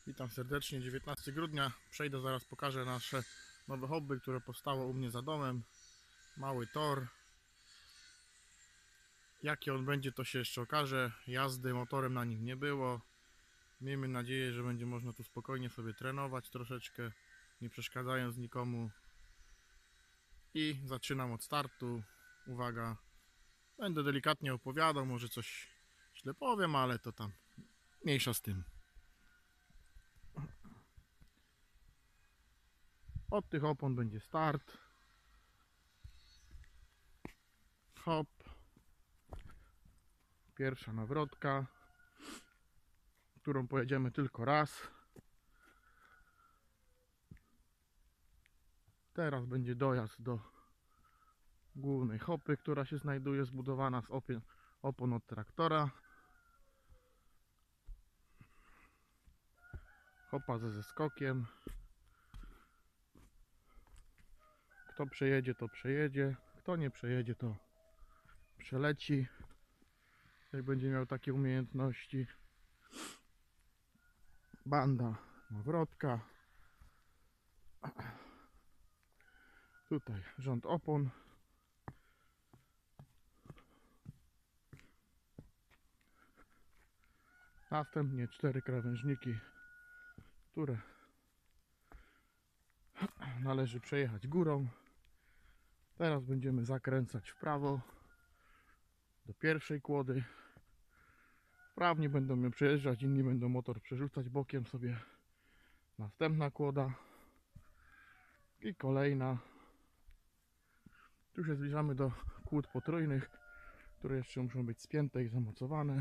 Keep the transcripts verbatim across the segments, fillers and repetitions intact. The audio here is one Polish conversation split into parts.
Witam serdecznie, dziewiętnastego grudnia. Przejdę, zaraz pokażę nasze nowe hobby, które powstało u mnie za domem. Mały tor. Jaki on będzie, to się jeszcze okaże. Jazdy motorem na nim nie było. Miejmy nadzieję, że będzie można tu spokojnie sobie trenować troszeczkę, nie przeszkadzając nikomu. I zaczynam od startu. Uwaga, będę delikatnie opowiadał, może coś źle powiem, ale to tam mniejsza z tym. Od tych opon będzie start. Hop. Pierwsza nawrotka, którą pojedziemy tylko raz. Teraz będzie dojazd do głównej hopy, która się znajduje zbudowana z opon, opon od traktora. Hopa ze zeskokiem. Kto przejedzie, to przejedzie. Kto nie przejedzie, to przeleci, jak będzie miał takie umiejętności. Banda nawrotka. Tutaj rząd opon. Następnie cztery krawężniki, które należy przejechać górą. Teraz będziemy zakręcać w prawo do pierwszej kłody. Wprawni będą mnie przejeżdżać, inni będą motor przerzucać bokiem sobie. Następna kłoda i kolejna. Tu się zbliżamy do kłód potrójnych, które jeszcze muszą być spięte i zamocowane.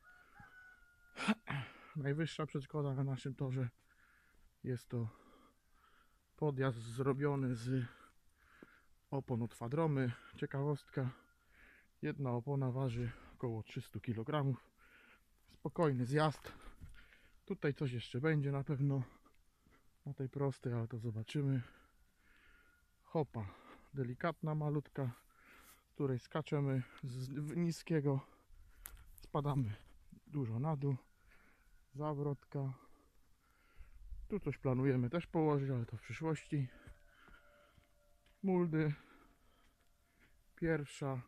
Najwyższa przeszkoda na naszym torze jest to podjazd zrobiony z opon od Fadromy. Ciekawostka, jedna opona waży około trzysta kilogramów. Spokojny zjazd. Tutaj coś jeszcze będzie na pewno na tej prostej, ale to zobaczymy. Hopa delikatna, malutka, z której skaczemy z niskiego, spadamy dużo na dół. Zawrotka. Tu coś planujemy też położyć, ale to w przyszłości. Muldy. Pierwsza,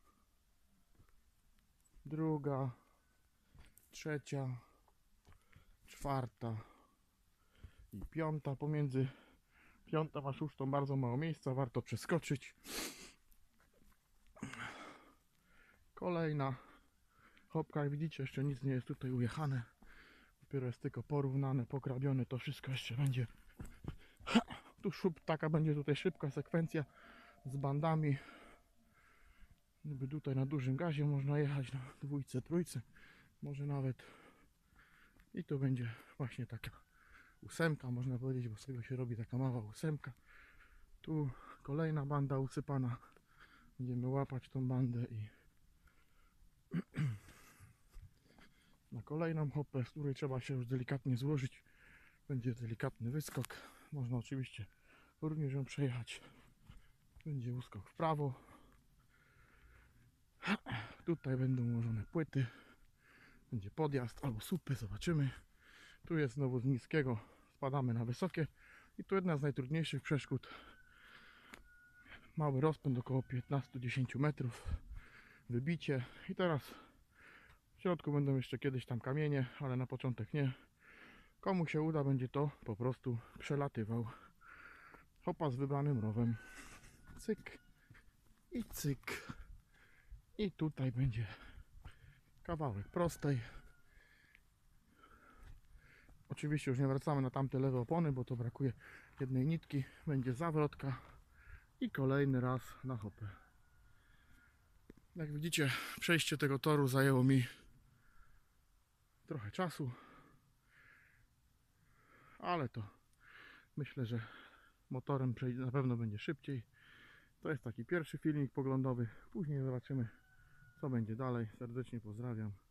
druga, trzecia, czwarta i piąta. Pomiędzy piątą a szóstą bardzo mało miejsca, warto przeskoczyć. Kolejna hopka, jak widzicie, jeszcze nic nie jest tutaj ujechane. Dopiero jest tylko porównane, pokrabione, to wszystko jeszcze będzie. Tu szub, taka będzie tutaj szybka sekwencja z bandami. Niby tutaj na dużym gazie można jechać, na dwójce, trójce, może nawet. I to będzie właśnie taka ósemka, można powiedzieć, bo z tego się robi taka mała ósemka. Tu kolejna banda usypana. Będziemy łapać tą bandę i na kolejną hopę, z której trzeba się już delikatnie złożyć. Będzie delikatny wyskok. Można oczywiście również ją przejechać. Będzie uskok w prawo. Tutaj będą ułożone płyty. Będzie podjazd albo słupy, zobaczymy. Tu jest znowu z niskiego, spadamy na wysokie. I tu jedna z najtrudniejszych przeszkód. Mały rozpęd, około piętnaście do dziesięciu metrów. Wybicie. I teraz w środku będą jeszcze kiedyś tam kamienie, ale na początek nie. Komu się uda, będzie to po prostu przelatywał. Hopa z wybranym rowem. Cyk i cyk. I tutaj będzie kawałek prostej. Oczywiście już nie wracamy na tamte lewe opony, bo to brakuje jednej nitki. Będzie zawrotka i kolejny raz na hopę. Jak widzicie, przejście tego toru zajęło mi trochę czasu, ale to myślę, że motorem przejdzie, na pewno będzie szybciej. To jest taki pierwszy filmik poglądowy. Później zobaczymy, co będzie dalej. Serdecznie pozdrawiam.